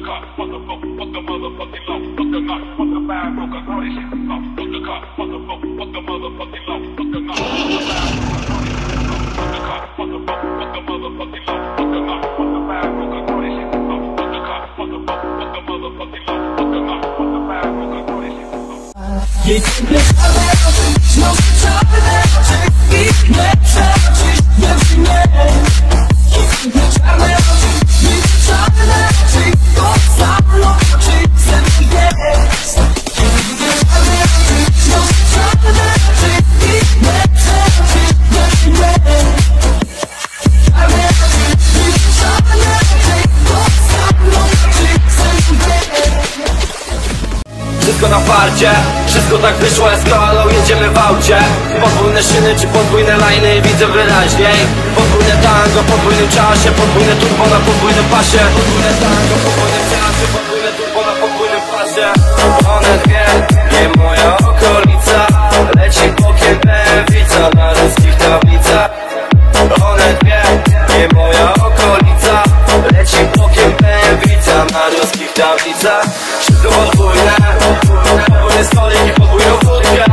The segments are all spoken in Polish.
Jej ciągle czarne oczy, wciąż czarne oczy i lepsze oczy, lepszy nie. Jej ciągle czarne oczy, nic czarne oczy, to samo oczy, sen jest. Jej ciągle czarne oczy, wciąż czarne oczy i lepsze oczy, lepszy nie. Czarne oczy, nic czarne oczy, to samo oczy, sen jest. Wszystko na farcie, wszystko tak wyszło, eskalą, jedziemy w aucie. Podwójne szyny czy podwójne lajny, widzę wyraźniej. Podwójne tango, w podwójnym czasie, podwójne turbo na podwójnym pasie. Podwójne tango, w podwójnym czasie, podwójne turbo na podwójnym pasie. One dwie, nie moja okolica, leci bokiem lewica na ruskich tablicach. One dwie, nie moja okolica, leci bokiem lewica na ruskich tablicach. Wszystko podwójne, podwójne stolik i podwójną wódkę.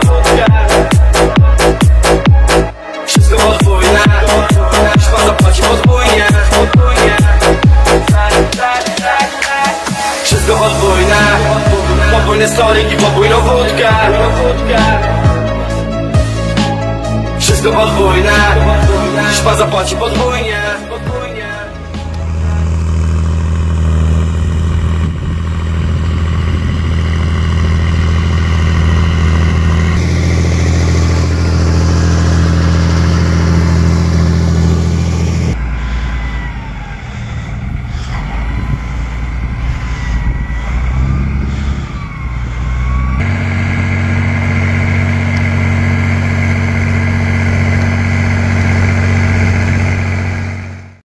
Wszystko podwójne, śpa zapłaci podwójnie. Wszystko podwójne, podwójny stolik i podwójną wódkę. Wszystko podwójne, śpa zapłaci podwójnie.